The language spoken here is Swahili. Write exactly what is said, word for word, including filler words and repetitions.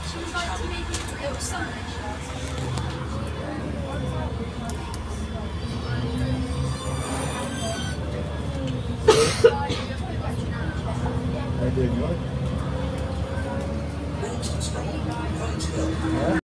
She was like to me, it was Sunday. How you doing, right?